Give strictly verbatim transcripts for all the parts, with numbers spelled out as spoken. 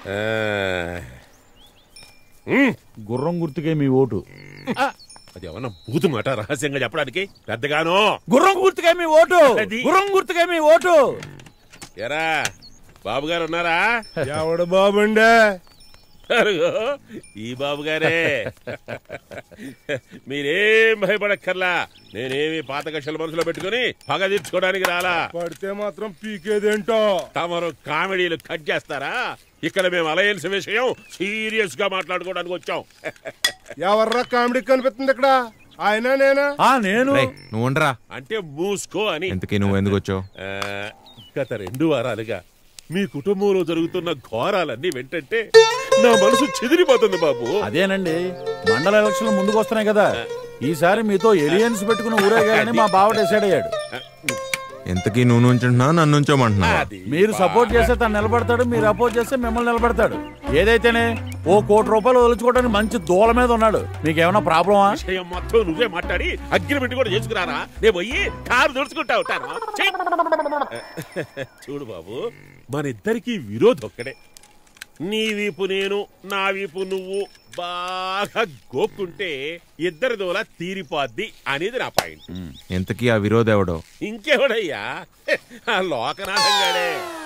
గుర్రం గుర్తుకే మీ ఓటు. అది ఏమన్నా బూతు మాట రహస్యంగా చెప్పడానికి పెద్దగాను. గుర్రం గుర్తుకే మీ ఓటు. గుర్రం గుర్తుకే మీ ఓటు. ఎరా బాబు గారు ఉన్నారా? ఎవడు బాబుండే? ఈ బాబు గారే. మీరేం భయపడక్కర్లా. నేనేమి పాత కక్షల మనసులో పెట్టుకుని పగ తీర్చుకోవడానికి రాలా. పడితే మాత్రం పీకేదేంటో. తమరు కామెడీలు కట్ చేస్తారా? ఇక్కడ మేము అలయన్స్ విషయం సీరియస్ గా మాట్లాడుకోవడానికి వచ్చాం. ఎవర్రా కామెడీ కనిపిస్తుంది ఇక్కడ? ఆయన నేనా? నేను. నువ్వు ఉండరా అంటే మూసుకో అని. ఎందుకే నువ్వు ఎందుకు వచ్చావు? గత రెండు వారాలుగా మీ కుటుంబంలో జరుగుతున్న ఘోరాలన్నీ వెంటంటే నా మనసు చెదిరిపోతుంది బాబు. అదేనండి, మండల ఎలక్షన్లు ముందుకు వస్తున్నాయి కదా, ఈసారి మీతో ఎలియన్స్ పెట్టుకుని ఊరేగాలని మా బావ డిసైడ్ అయ్యాడు. ఎంతకీ నువ్వు నుంచుంటున్నా నన్ను నుంచోమంటున్నా? మీరు సపోర్ట్ చేస్తే తను నిలబడతాడు, మీరు అపోజ్ చేస్తే మిమ్మల్ని నిలబడతాడు. ఏదైతేనే ఓ కోటి రూపాయలు వదులుకోవడానికి మంచి దూల మీద ఉన్నాడు. మీకేమైనా ప్రాబ్లమా? విషయం మొత్తం నువ్వే మాట్లాడి అగ్రిమెంట్ కూడా చేసుకురారా. నేను పోయి కారు దొరుచుకుంటా ఉంటాను. చూడు బాబు, మన ఇద్దరికి విరోధం ఒక్కడే. నీ వీపు నేను, నా వీపు నువ్వు బాగా గోక్కుంటే ఇద్దరి దోల తీరిపోద్ది అనేది నా పాయింట్. ఎంతకీ ఆ విరోధం ఎవడో? ఇంకెవడయ్యా, ఆ లోకనాథంగాడే.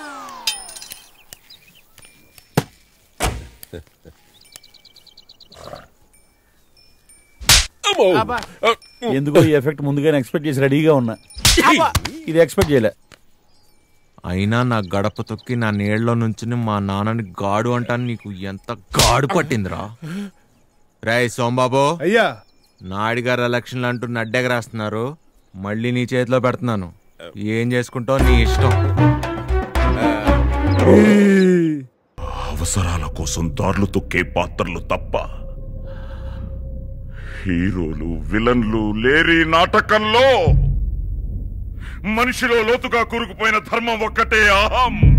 ఎందుకో ఈ ఎఫెక్ట్ ముందుగానే ఎక్స్పెక్ట్ చేసి రెడీగా ఉన్నా. ఇది ఎక్స్పెక్ట్ చేయలే. అయినా నా గడప తొక్కి నా నీళ్ళలో నుంచి మా నాన్నని గాడు అంటాను. నీకు ఎంత గాడు పట్టిందిరా? రేయ్ సోంబాబు, అయ్యా నాడిగారు ఎలక్షన్లు అంటూ నడ్డెగ రాస్తున్నారు. మళ్ళీ నీ చేతిలో పెడుతున్నాను. ఏం చేసుకుంటావు నీ ఇష్టం. అవసరాల కోసం దారులు తొక్కే పాత్రలు తప్ప హీరోలు విలన్లు లేరి నాటకంలో మనిషిలో లోతుగా కూరుకుపోయిన ధర్మం ఒక్కటే అహం.